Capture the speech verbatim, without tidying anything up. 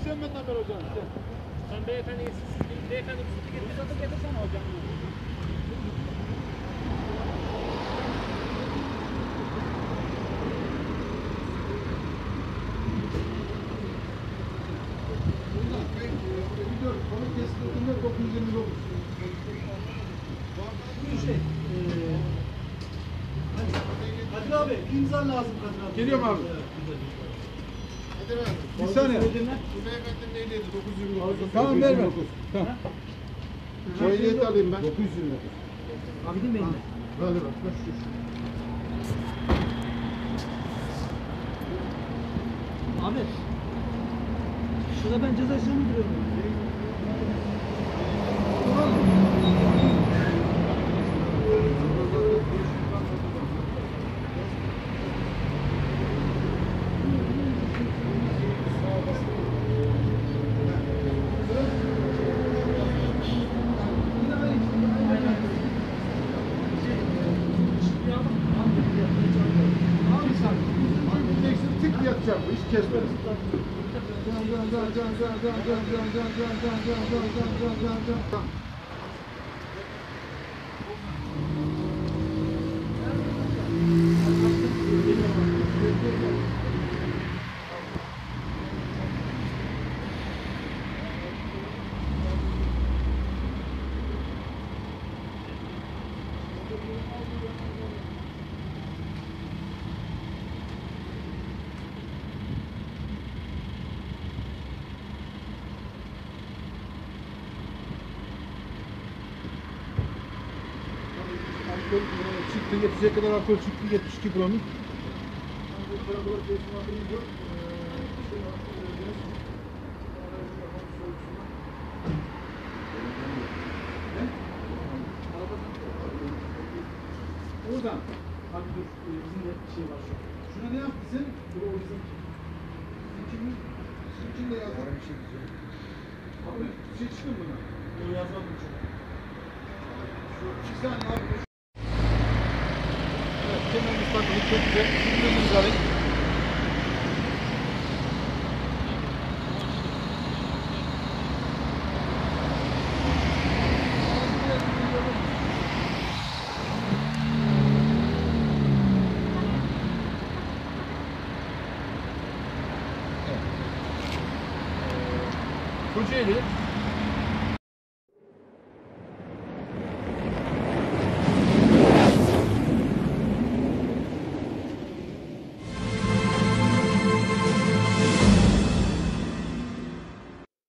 Mehmet Haber hocam. Sen beyefendi, siz beyefendi tutu getir, tutu getirsene hocam. Balık kesildiğinde dokuz yüz yirmi dokuz. Bu şey. Kadir abi, imza lazım Kadir abi. Geliyorum abi. Kadir abi. Bir saniye. Bu beyefendinin neyliydi? dokuz yüz yirmi dokuz. Tamam ver ver. Tamam. Bu ehliyeti alayım ben. dokuz yüz yirmi dokuz. Abi değil mi benim? Böyle bak. Bak şu. Abi. Şurada ben ceza işlemi duruyorum. Tık yatacağım bu iş kesmez. Can can can can can can can can can can can can can can can can. Çıktı, yetecek kadar alkol çıktı, yetmiş iki promil. Oradan. Abi dur, bizim de şey var şu an. Şuna ne yaptın sen? Dur o bizim. Bizim kimin? Bizim kimle yazdın? Abi bir şey diyeceğim. Abi bir şey çıktı mı buna? Yok yazmadım çok. Şu bir saniye abi. Evet, kemerimiz takılı, çok güzel. Şimdi alayım. Kocaeli